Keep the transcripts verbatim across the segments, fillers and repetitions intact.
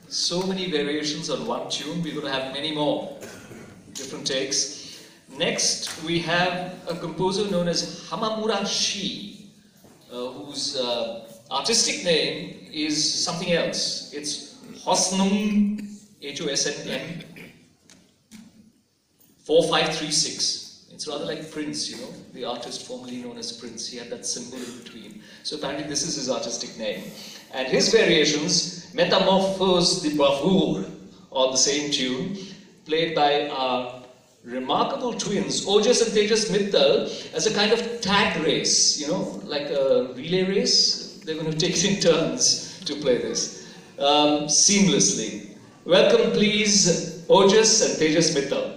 So many variations on one tune. We're going to have many more different takes. Next, we have a composer known as Hamamura Shi, uh, whose uh, artistic name is something else. It's Hosnum, H O S N M, four five three six. It's rather like Prince, you know, the artist formerly known as Prince. He had that symbol in between. So apparently this is his artistic name. And his variations, Metamorphose de Bravoure, on the same tune, played by our remarkable twins, Ojas and Tejas Mittal, as a kind of tag race, you know, like a relay race. They're going to take it in turns to play this um, seamlessly. Welcome, please, Ojas and Tejas Mittal.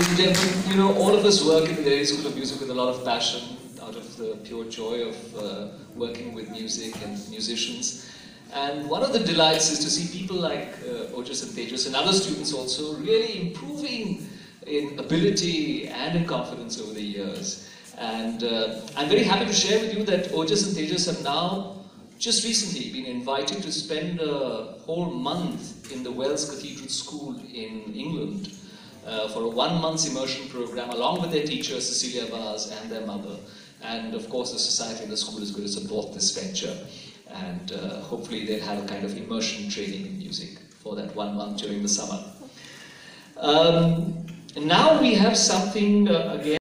and gentlemen, you know, all of us work in the Delhi School of Music with a lot of passion, out of the pure joy of uh, working with music and musicians. And one of the delights is to see people like uh, Ojas and Tejas and other students also really improving in ability and in confidence over the years. And uh, I'm very happy to share with you that Ojas and Tejas have now just recently been invited to spend a whole month in the Wells Cathedral School in England uh, for a one month immersion program along with their teacher Cecilia Vaz and their mother. And of course the society and the school is going to support this venture. And uh, hopefully they'll have a kind of immersion training in music for that one month during the summer. Um, now we have something uh, again